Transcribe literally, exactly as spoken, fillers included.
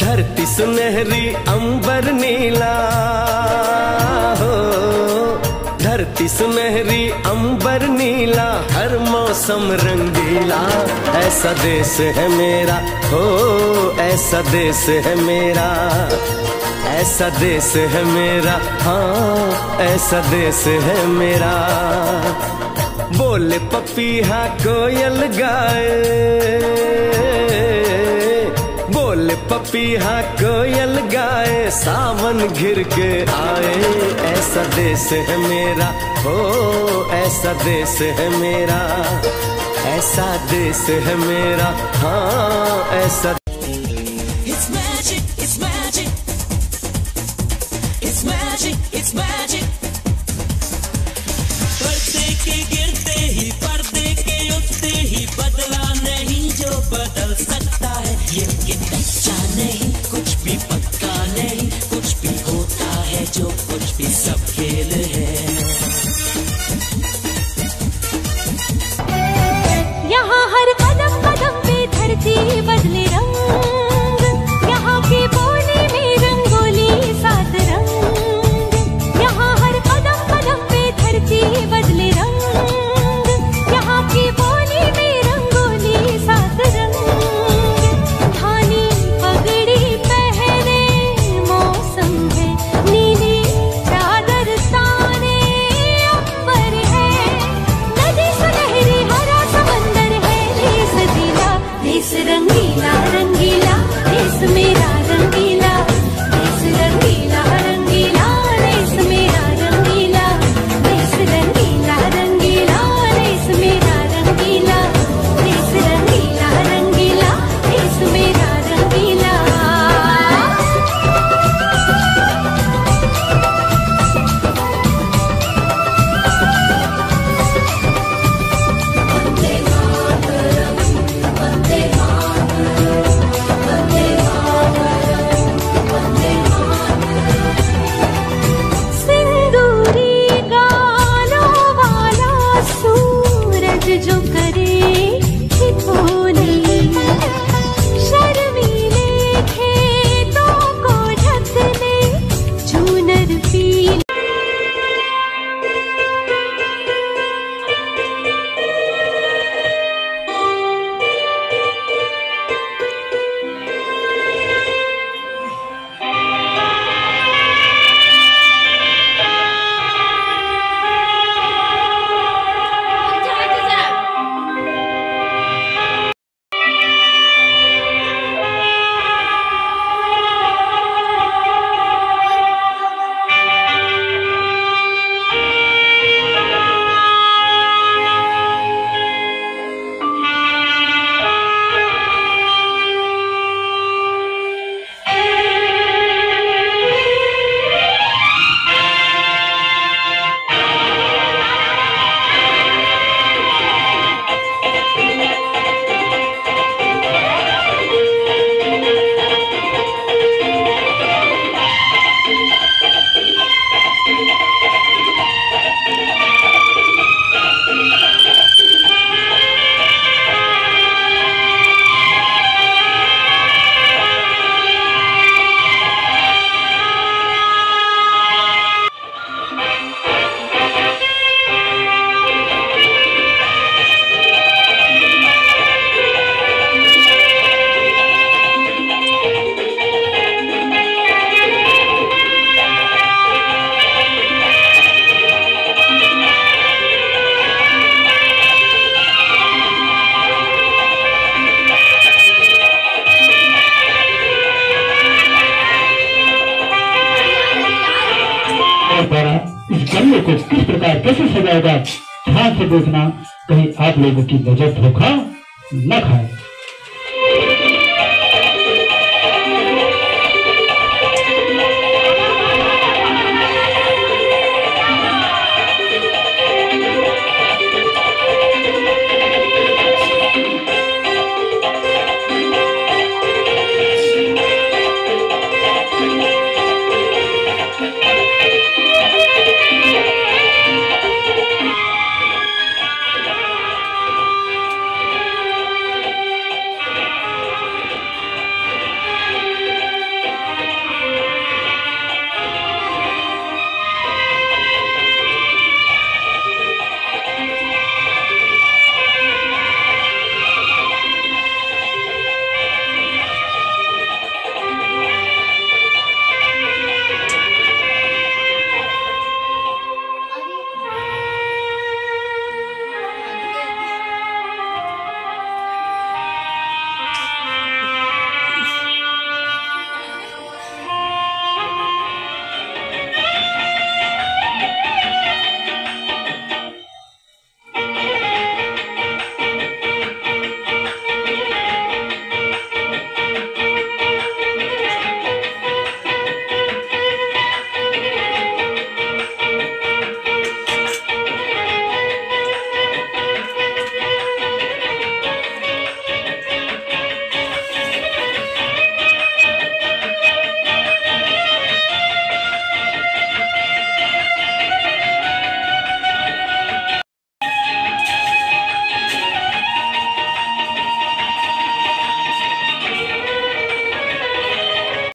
धरती सुनहरी अंबर नीला हो, धरती सुनहरी अंबर नीला, हर मौसम रंगीला। ऐसा देश है मेरा हो, ऐसा देश है मेरा, ऐसा देश है मेरा, हाँ ऐसा देश है मेरा। बोले पपीहा कोयल गाए, बोले पपीहा कोयल गाए, सावन घिर के आए। ऐसा देश है मेरा हो, ऐसा देश है मेरा, ऐसा देश है मेरा, हाँ ऐसा। It's magic, it's magic, it's magic, it's magic। पर्दे के गिरते ही, पर्दे के उठते ही, बदला नहीं जो बदल सकता है। ये कि कच्चा नहीं, कुछ भी पक्का नहीं, कुछ भी होता है जो कुछ भी सब खेल है। यहाँ हर कदम कदम पे धरती बदले रंग, यहाँ की बोली में रंगोली सात रंग। यहाँ हर कदम कदम पे धरती बदले रंग, यहाँ की बोली में रंगोली सात रंग। धानी पगड़ी पहने मौसम है, नीली चादर ताने अंबर है। नदी सुनहरी हरा समंदर है, देश दिला देश रंगीला रंगीला, देश मेरा रंगीला, देश रंगीला रंगीला, देश मेरा रंगीला, देश रंगीला रंगीला, देश मेरा रंगीला, देश रंगीला रंगीला, देश मेरा रंगीला। सिंदूरी गालों वाला सूरज जो करे ठिठोली, शर्मीले खेतों को ढकने चूनर पीली। जन्म को किस प्रकार कैसे सजाएगा, ध्यान से देखना, कहीं आप लोगों की नजर धोखा न खाए।